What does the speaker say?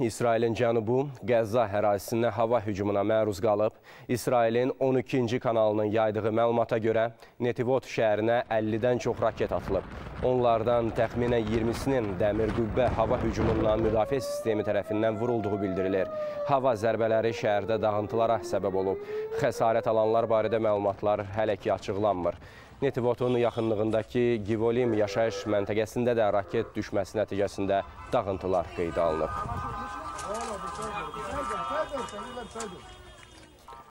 İsrailin cənubu Qəzza ərazisində hava hücumuna məruz qalıb. İsrailin 12-ci kanalının yaydığı məlumata görə Netivot şəhərinə 50-dən çox raket atılıb. Onlardan təxminən 20-sinin dəmir qübbə hava hücumundan müdafiə sistemi tərəfindən vurulduğu bildirilir. Hava zərbələri şəhərdə dağıntılara səbəb olub. Xəsarət alanlar barədə məlumatlar hələ ki açıqlanmır. Netivotun yaxınlığındakı Givolim yaşayış məntəqəsində də raket düşməsi nəticəsində dağıntılar qeydə alınıb.